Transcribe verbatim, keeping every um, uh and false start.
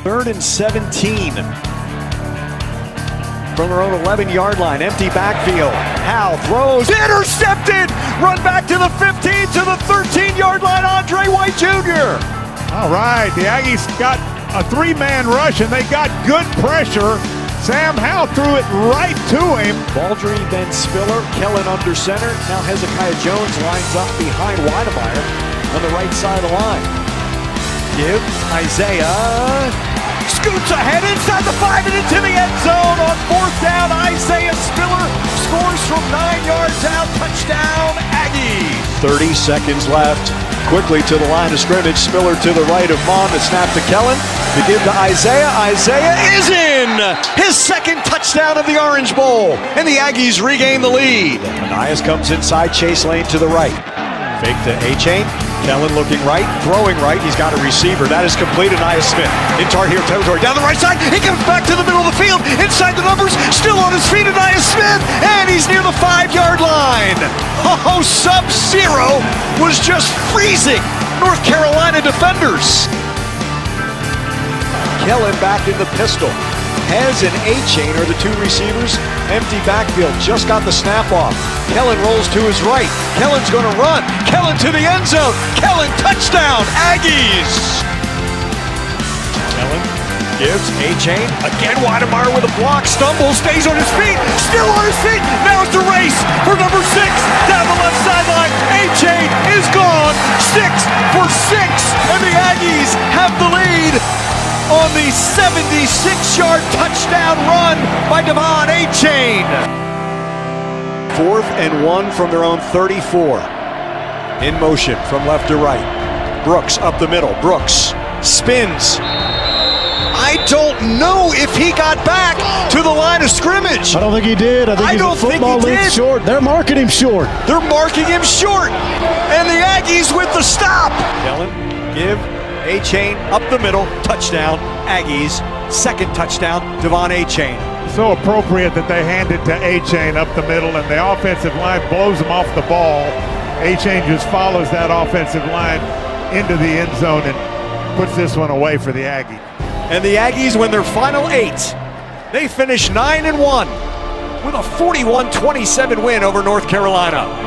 Third and seventeen. From their own eleven-yard line, empty backfield. Howell throws, intercepted! Run back to the fifteen, to the thirteen-yard line, Andre White Junior All right, the Aggies got a three-man rush, and they got good pressure. Sam Howell threw it right to him. Baldry, then Spiller, Kellen under center. Now Hezekiah Jones lines up behind Weidemeyer on the right side of the line. Give Isaiah, scoots ahead inside the five and into the end zone on fourth down. Isaiah Spiller scores from nine yards out. Touchdown, Aggies. thirty seconds left. Quickly to the line of scrimmage. Spiller to the right of Mon. The snap to Kellen. To give to Isaiah. Isaiah is in! His second touchdown of the Orange Bowl. And the Aggies regain the lead. Anias comes inside. Chase Lane to the right. Fake to A-Chain. Kellen looking right, throwing right. He's got a receiver. That is complete. Anias Smith in Tar Heel territory. Down the right side. He comes back to the middle of the field. Inside the numbers. Still on his feet. Anias Smith. And he's near the five-yard line. Oh, Sub-Zero was just freezing North Carolina defenders. Kellen back in the pistol. Hez and A-Chain are the two receivers. Empty backfield, just got the snap off. Kellen rolls to his right. Kellen's going to run. Kellen to the end zone. Kellen, touchdown, Aggies! Kellen gives A-Chain. Again, Weidemeyer with a block. Stumbles, stays on his feet. Still on his feet. Now it's the race for number six. Down the left sideline. A-Chain is gone. Six for six. And the Aggies have the lead on the seventy-six-yard touchdown run by Devon A-Chain. Fourth and one from their own thirty-four. In motion from left to right. Brooks up the middle. Brooks spins. I don't know if he got back to the line of scrimmage. I don't think he did. I think I he's don't a football think he length did. short. They're marking him short. They're marking him short. And the Aggies with the stop. Kellen, give. A-Chain up the middle, touchdown, Aggies, second touchdown, Devon A-Chain. So appropriate that they hand it to A-Chain up the middle, and the offensive line blows him off the ball. A-Chain just follows that offensive line into the end zone and puts this one away for the Aggies. And the Aggies win their final eight. They finish nine and one with a forty-one twenty-seven win over North Carolina.